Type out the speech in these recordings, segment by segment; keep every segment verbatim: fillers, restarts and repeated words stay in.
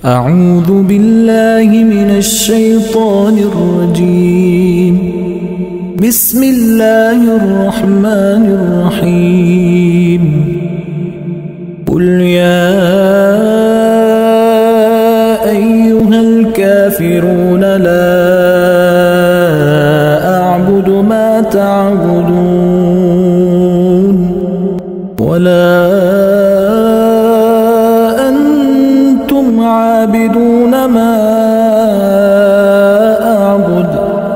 أعوذ بالله من الشيطان الرجيم. بسم الله الرحمن الرحيم. قل يا أيها الكافرون لا أعبد ما تعبدون ولا أنتم عابدون ما أعبد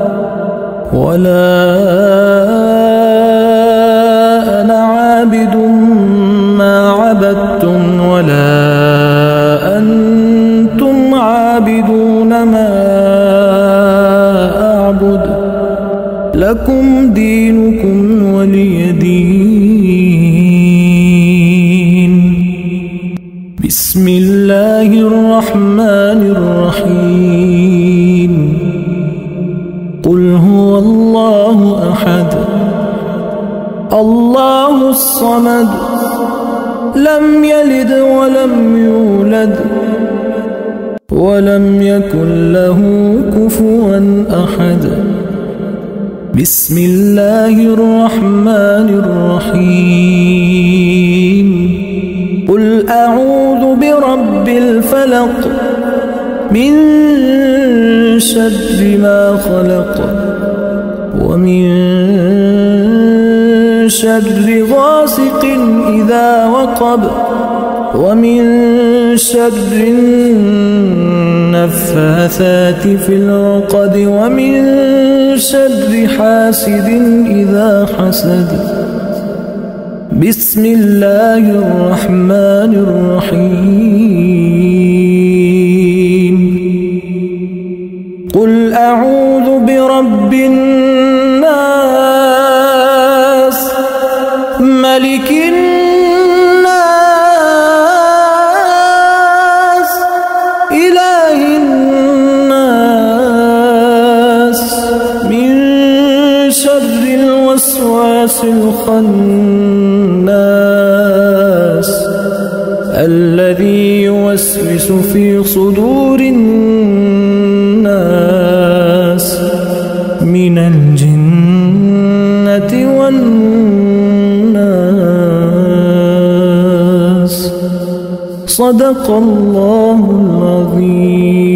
ولا أنا عابد ما عبدتم ولا أنتم عابدون ما أعبد لكم دينكم ولي دين. بسم الله الرحمن الرحيم. قل هو الله أحد الله الصمد لم يلد ولم يولد ولم يكن له كفوا أحد. بسم الله الرحمن الرحيم. قل أعوذ برب الفلق من شر ما خلق ومن شر غاسق إذا وقب ومن شر النفاثات في العقد ومن شر حاسد إذا حسد. بسم الله الرحمن الرحيم. قل أعوذ برب الناس ملك الناس إله الناس من شر الوسواس الخناس الذي يوسوس في صدور الناس من الجنة والناس. صدق الله العظيم.